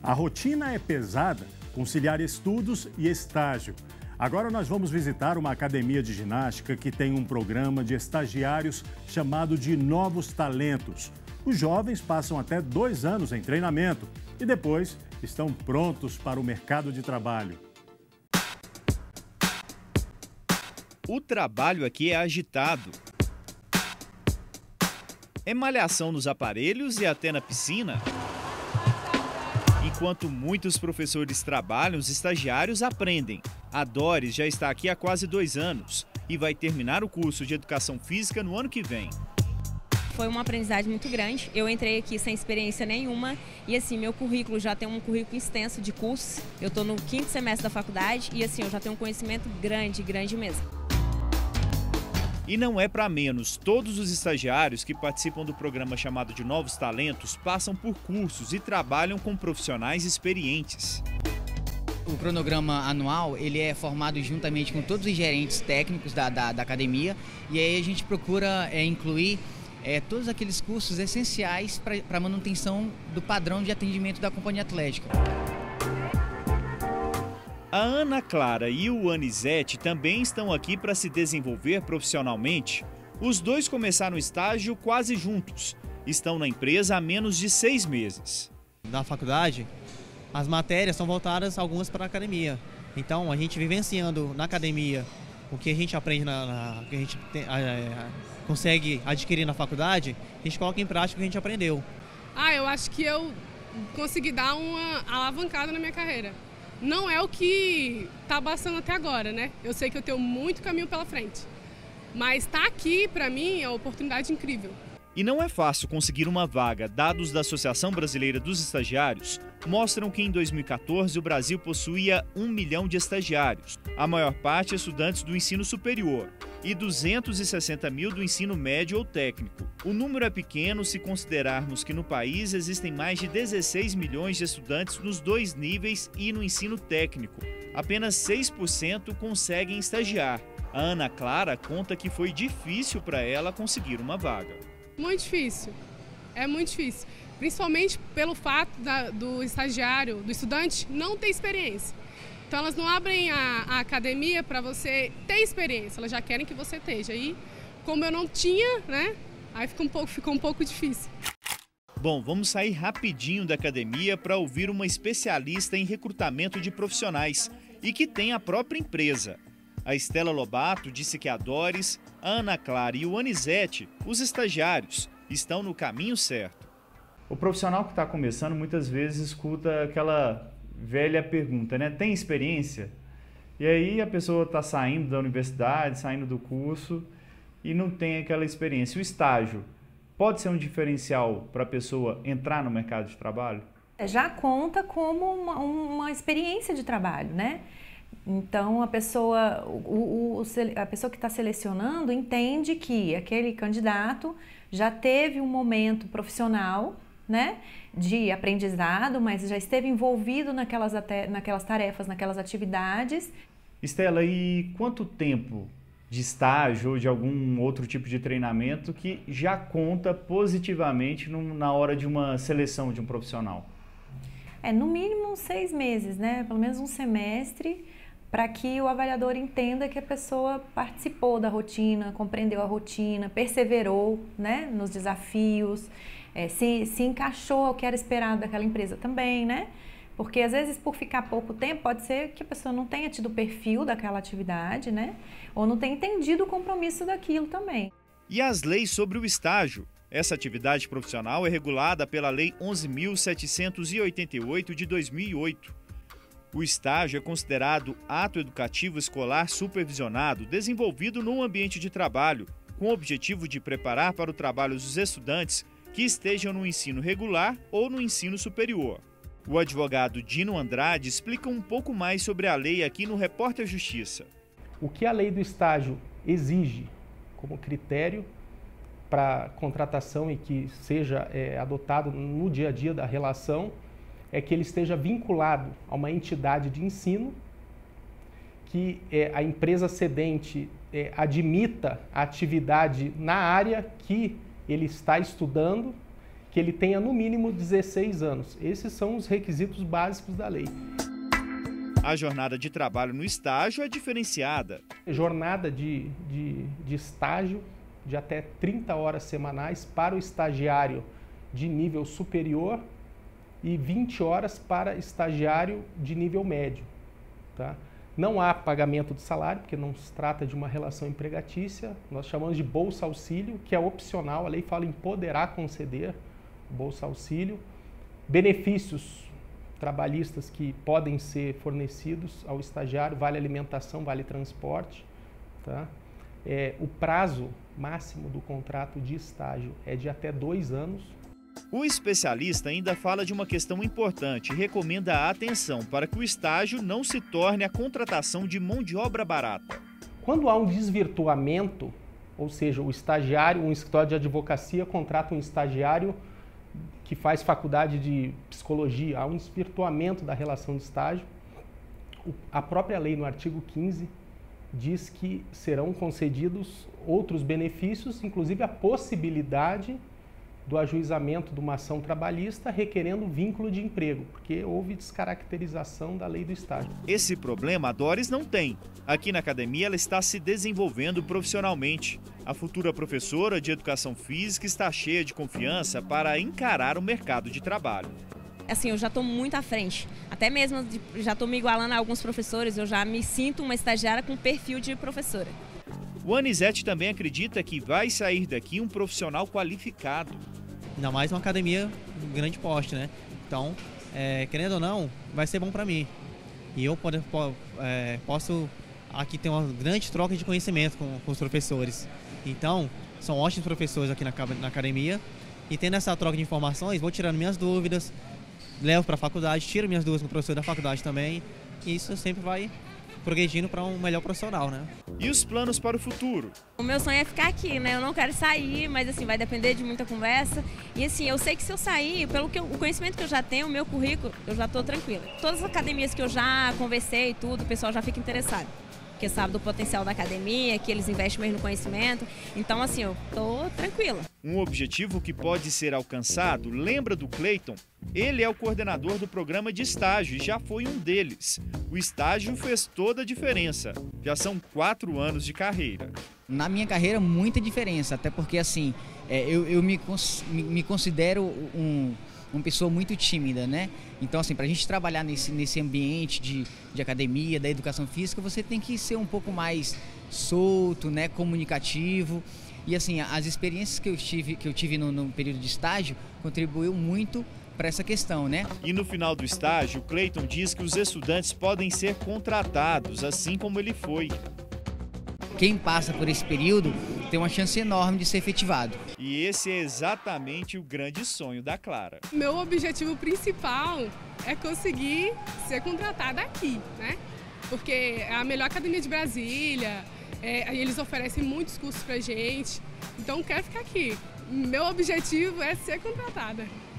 A rotina é pesada, conciliar estudos e estágio. Agora nós vamos visitar uma academia de ginástica que tem um programa de estagiários chamado de Novos Talentos. Os jovens passam até 2 anos em treinamento e depois estão prontos para o mercado de trabalho. O trabalho aqui é agitado. É malhação nos aparelhos e até na piscina. Enquanto muitos professores trabalham, os estagiários aprendem. A Doris já está aqui há quase 2 anos e vai terminar o curso de Educação Física no ano que vem. Foi uma aprendizagem muito grande. Eu entrei aqui sem experiência nenhuma e assim, meu currículo já tem um currículo extenso de cursos. Eu estou no 5º semestre da faculdade e assim, eu já tenho um conhecimento grande mesmo. E não é para menos, todos os estagiários que participam do programa chamado de Novos Talentos passam por cursos e trabalham com profissionais experientes. O cronograma anual ele é formado juntamente com todos os gerentes técnicos da academia e aí a gente procura incluir todos aqueles cursos essenciais para a manutenção do padrão de atendimento da companhia atlética. A Ana Clara e o Anisete também estão aqui para se desenvolver profissionalmente. Os dois começaram o estágio quase juntos. Estão na empresa há menos de 6 meses. Na faculdade, as matérias são voltadas algumas para a academia. Então, a gente vivenciando na academia o que a gente aprende, que a gente consegue adquirir na faculdade, a gente coloca em prática o que a gente aprendeu. Eu acho que eu consegui dar uma alavancada na minha carreira. Não é o que está bastando até agora, né? Eu sei que eu tenho muito caminho pela frente. Mas estar aqui, para mim, é uma oportunidade incrível. E não é fácil conseguir uma vaga. Dados da Associação Brasileira dos Estagiários mostram que em 2014 o Brasil possuía 1 milhão de estagiários. A maior parte estudantes do ensino superior e 260 mil do ensino médio ou técnico. O número é pequeno se considerarmos que no país existem mais de 16 milhões de estudantes nos 2 níveis e no ensino técnico. Apenas 6% conseguem estagiar. A Ana Clara conta que foi difícil para ela conseguir uma vaga. Muito difícil, é muito difícil, principalmente pelo fato do estagiário, do estudante, não ter experiência. Então elas não abrem a academia para você ter experiência, elas já querem que você esteja. Aí, como eu não tinha, né, aí ficou um pouco difícil. Bom, vamos sair rapidinho da academia para ouvir uma especialista em recrutamento de profissionais e que tem a própria empresa. A Estela Lobato disse que a Doris, a Ana Clara e o Anisete, os estagiários, estão no caminho certo. O profissional que está começando muitas vezes escuta aquela velha pergunta, né? Tem experiência? E aí a pessoa está saindo da universidade, saindo do curso e não tem aquela experiência. O estágio pode ser um diferencial para a pessoa entrar no mercado de trabalho? Já conta como uma experiência de trabalho, né? Então, a pessoa que está selecionando entende que aquele candidato já teve um momento profissional, né, de aprendizado, mas já esteve envolvido naquelas tarefas, naquelas atividades. Estela, e quanto tempo de estágio ou de algum outro tipo de treinamento que já conta positivamente na hora de uma seleção de um profissional? No mínimo 6 meses, né? Pelo menos um semestre, para que o avaliador entenda que a pessoa participou da rotina, compreendeu a rotina, perseverou, né, nos desafios, se encaixou ao que era esperado daquela empresa também, né? Porque às vezes por ficar pouco tempo pode ser que a pessoa não tenha tido o perfil daquela atividade, né? Ou não tenha entendido o compromisso daquilo também. E as leis sobre o estágio? Essa atividade profissional é regulada pela Lei 11.788 de 2008. O estágio é considerado ato educativo escolar supervisionado, desenvolvido no ambiente de trabalho, com o objetivo de preparar para o trabalho os estudantes que estejam no ensino regular ou no ensino superior. O advogado Dino Andrade explica um pouco mais sobre a lei aqui no Repórter Justiça. O que a lei do estágio exige como critério para contratação e que seja adotado no dia a dia da relação é que ele esteja vinculado a uma entidade de ensino, que a empresa cedente admita a atividade na área que ele está estudando, que ele tenha no mínimo 16 anos. Esses são os requisitos básicos da lei. A jornada de trabalho no estágio é diferenciada. Jornada de estágio de até 30 horas semanais para o estagiário de nível superior e 20 horas para estagiário de nível médio. Tá? Não há pagamento de salário, porque não se trata de uma relação empregatícia. Nós chamamos de bolsa auxílio, que é opcional. A lei fala em poderá conceder bolsa auxílio. Benefícios trabalhistas que podem ser fornecidos ao estagiário, vale alimentação, vale transporte. Tá? O prazo máximo do contrato de estágio é de até 2 anos. O especialista ainda fala de uma questão importante e recomenda a atenção para que o estágio não se torne a contratação de mão de obra barata. Quando há um desvirtuamento, ou seja, o estagiário, um escritório de advocacia contrata um estagiário que faz faculdade de psicologia, há um desvirtuamento da relação de estágio, a própria lei no artigo 15 diz que serão concedidos outros benefícios, inclusive a possibilidade do ajuizamento de uma ação trabalhista requerendo vínculo de emprego, porque houve descaracterização da lei do estágio. Esse problema a Doris não tem. Aqui na academia ela está se desenvolvendo profissionalmente. A futura professora de educação física está cheia de confiança para encarar o mercado de trabalho. Assim, eu já estou muito à frente, até mesmo já estou me igualando a alguns professores, eu já me sinto uma estagiária com perfil de professora. O Anisete também acredita que vai sair daqui um profissional qualificado. Ainda mais uma academia de grande porte, né? Então, querendo ou não, vai ser bom para mim. E eu posso aqui ter uma grande troca de conhecimento com os professores. Então, são ótimos professores aqui na academia. E tendo essa troca de informações, vou tirando minhas dúvidas, levo para a faculdade, tiro minhas dúvidas com o professor da faculdade também. E isso sempre vai progredindo para um melhor profissional, né? E os planos para o futuro? O meu sonho é ficar aqui, né? Eu não quero sair, mas assim, vai depender de muita conversa. E assim, eu sei que se eu sair, o conhecimento que eu já tenho, o meu currículo, eu já estou tranquila. Todas as academias que eu já conversei e tudo, o pessoal já fica interessado. Porque sabe do potencial da academia, que eles investem mesmo no conhecimento. Então, assim, eu estou tranquila. Um objetivo que pode ser alcançado, lembra do Cleiton? Ele é o coordenador do programa de estágio e já foi um deles. O estágio fez toda a diferença. Já são 4 anos de carreira. Na minha carreira, muita diferença, até porque, assim, eu me considero uma pessoa muito tímida, né? Então, assim, para a gente trabalhar nesse ambiente de academia, da educação física, você tem que ser um pouco mais solto, né? Comunicativo. E, assim, as experiências que eu tive no período de estágio contribuiu muito para essa questão, né? E no final do estágio, o Cleiton diz que os estudantes podem ser contratados, assim como ele foi. Quem passa por esse período tem uma chance enorme de ser efetivado. E esse é exatamente o grande sonho da Clara. Meu objetivo principal é conseguir ser contratada aqui, né? Porque é a melhor academia de Brasília, eles oferecem muitos cursos pra gente, então eu quero ficar aqui. Meu objetivo é ser contratada.